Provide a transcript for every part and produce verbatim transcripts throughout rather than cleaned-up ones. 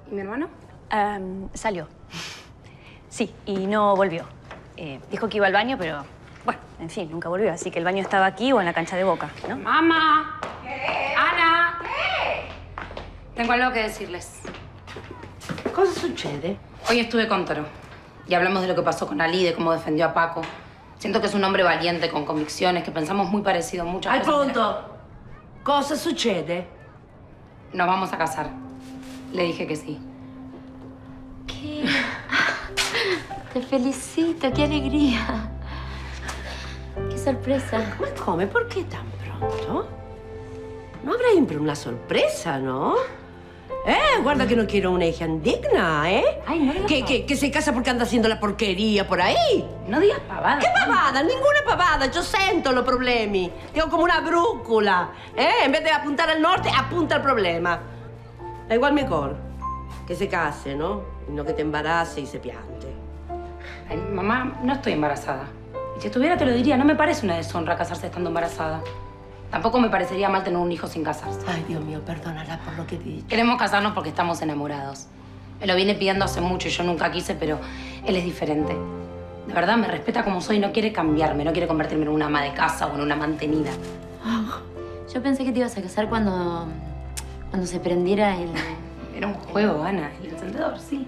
¿Y mi hermano? Um, salió. Sí, y no volvió. Eh, dijo que iba al baño, pero... Bueno, en fin, nunca volvió. Así que el baño estaba aquí o en la cancha de Boca, ¿no? ¡Mamá! ¿Qué? ¡Ana! ¿Qué? Tengo algo que decirles. Cosa succede? Hoy estuve con Toro y hablamos de lo que pasó con Ali, de cómo defendió a Paco. Siento que es un hombre valiente, con convicciones, que pensamos muy parecido en muchas Al cosas. punto. Cosa succede? Nos vamos a casar. Le dije que sí. ¿Qué? Te felicito, qué alegría. Qué sorpresa. Ma come? Perché tan pronto? No habrá siempre una sorpresa, ¿no? Eh, guarda que no quiero una hija indigna, ¿eh? Ay, no digas que, pavadas. que, que se casa porque anda haciendo la porquería por ahí. No digas pavadas. ¿Qué pavada? Ninguna pavada. Yo sento los problemi. Tengo como una brújula. ¿Eh? En vez de apuntar al norte, apunta al problema. Da igual mejor que se case, ¿no? Y no que te embarace y se piante. Ay, mamá, no estoy embarazada. Y si estuviera te lo diría, no me parece una deshonra casarse estando embarazada. Tampoco me parecería mal tener un hijo sin casarse. Ay, Dios mío, perdónala por lo que he dicho. Queremos casarnos porque estamos enamorados. Me lo viene pidiendo hace mucho y yo nunca quise, pero él es diferente. De verdad, me respeta como soy, no quiere cambiarme, no quiere convertirme en una ama de casa o en una mantenida. Yo pensé que te ibas a casar cuando... cuando se prendiera el... Era un juego, Ana. El encendedor, sí.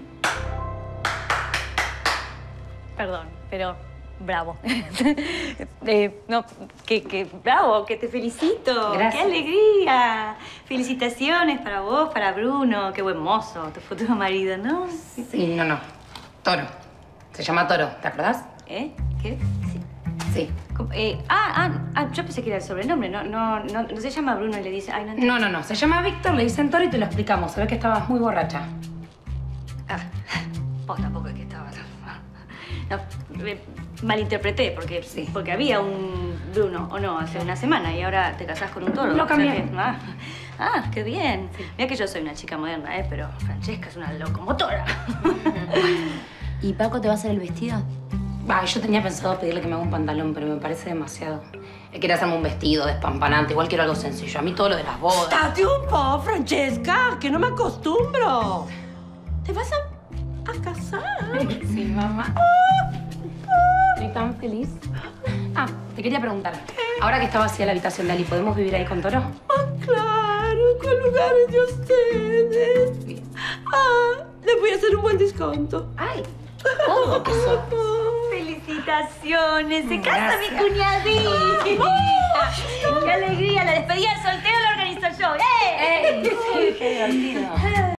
Perdón, pero bravo. eh, no, que, que bravo, que te felicito. Gracias. ¡Qué alegría! Felicitaciones para vos, para Bruno. Qué buen mozo, tu futuro marido, ¿no? Sí, no, no. Toro. Se llama Toro, ¿te acordás? ¿Eh? ¿Qué? Sí. Sí. ¿Cómo? Eh, ah, ah, ah, yo pensé que era el sobrenombre. No, no, no, no se llama Bruno y le dice... Ay, no, No, no, no. Se llama Víctor, le dicen Toro y te lo explicamos. Se ve que estabas muy borracha. Ah, vos tampoco es que estabas... No, me malinterpreté, porque, Sí. porque había un Bruno, o no, hace una semana, y ahora te casás con un toro. Lo o sea cambié. que- ah, ah, qué bien. Mira que yo soy una chica moderna, ¿eh? Pero Francesca es una locomotora. ¿Y Paco te va a hacer el vestido? Ay, yo tenía pensado pedirle que me haga un pantalón, pero me parece demasiado. Él quiere hacerme un vestido despampanante, igual quiero algo sencillo. A mí todo lo de las bodas. State un po', Francesca, que no me acostumbro. ¿Te vas a, a casar? Sí, mamá. Estoy tan feliz. Ah, te quería preguntar. Ahora que está vacía la habitación de Ali, ¿podemos vivir ahí con Toro? Ah, claro, con lugares de ustedes. Bien. Ah, les voy a hacer un buen desconto. Ay, ¿cómo que sos? ¡Felicitaciones! ¡Se casa mi Gracias. cuñadita! ¡Qué alegría! La despedida del soltero la organizo yo. ¡Eh! ¡Ey! Sí, qué divertido.